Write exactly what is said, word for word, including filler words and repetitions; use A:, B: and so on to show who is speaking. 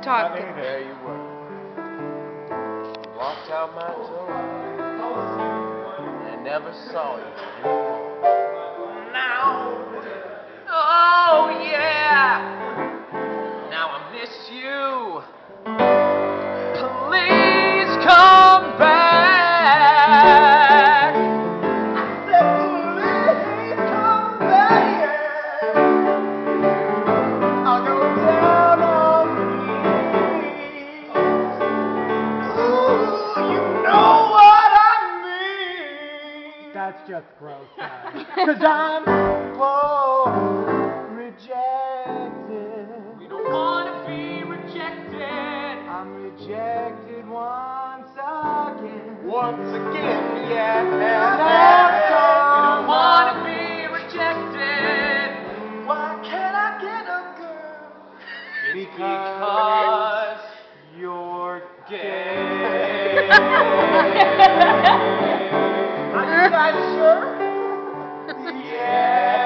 A: Talk.
B: There you were. Walked out my door and never saw you anymore. Now, oh yeah, now I miss you. Please come back. I said, please come back. I'll go down on me. Ooh, you know what I mean.
C: That's just gross, guys. Cause I'm oh, rejected.
B: We don't want to be rejected.
C: I'm rejected once again.
B: Once again, yeah.
C: And
B: We
C: that's
B: don't want to be rejected. Why can't I get a girl? It's because
C: you're
B: gay. Are you guys sure? Yeah.